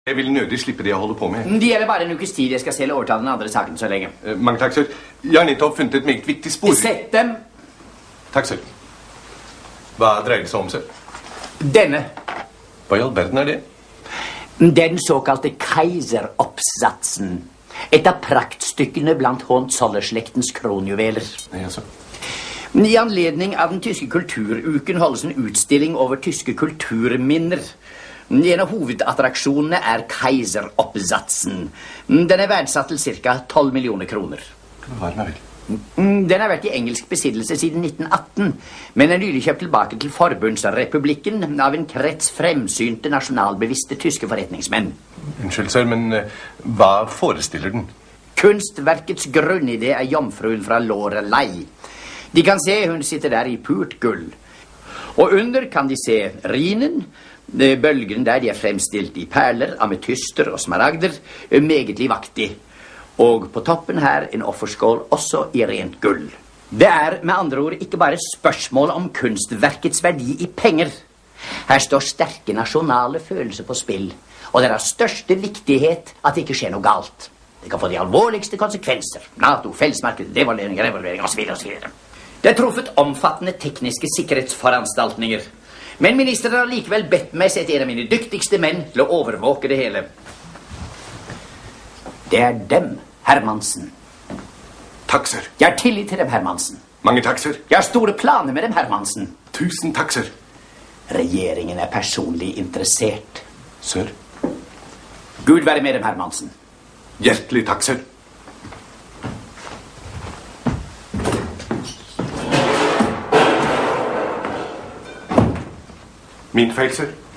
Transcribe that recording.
Jeg vil nødig slippe det jeg holder på med. Det gjelder bare en ukes tid. Jeg skal selv overta den andre saken så lenge. Mange takk, sir. Jeg har nettopp funnet et meget viktig spor. Sett dem. Takk, sir. Hva dreier det seg om, sir? Denne. Hva i all verden er det? Den såkalte Kaiseroppsatsen. Et av praktstykkene blant Hohenzollern-slektens kronjuveler. Nei, altså. I anledning av den tyske kulturuken holdes en utstilling over tyske kulturminner. En av hovedattraksjonene er Kaiseroppsatsen. Den er verdsatt til ca. 12 millioner kroner. Hva er den vel? Den har vært i engelsk besittelse siden 1918, men er nylig kjøpt tilbake til Forbundsrepublikken av en krets fremsynte, nasjonalbevisste tyske forretningsmenn. Unnskyld, sir, men hva forestiller den? Kunstverkets grunnidé er jomfruen fra Lorelei. De kan se hun sitter der i purt gull. Og under kan de se Rhinen. Bølgene der de er fremstilt i perler, ametyster og smaragder, meget livaktig. Og på toppen her en offerskål også i rent gull. Det er med andre ord ikke bare spørsmål om kunstverkets verdi i penger. Her står sterke nasjonale følelser på spill, og det er av største viktighet at det ikke skjer noe galt. Det kan få de alvorligste konsekvenser. NATO, fellesmarked, devaluering, revaluering osv. Det er truffet omfattende tekniske sikkerhetsforanstaltninger. Men ministeren har likevel bedt meg sette en av mine dyktigste menn til å overvåke det hele. Det er dem, Hermansen. Takk, sir. Jeg har tillit til dem, Hermansen. Mange takk, sir. Jeg har store planer med dem, Hermansen. Tusen takk, sir. Regjeringen er personlig interessert. Sir? Gud være med dem, Hermansen. Hjertelig takk, sir. Min feil, sir.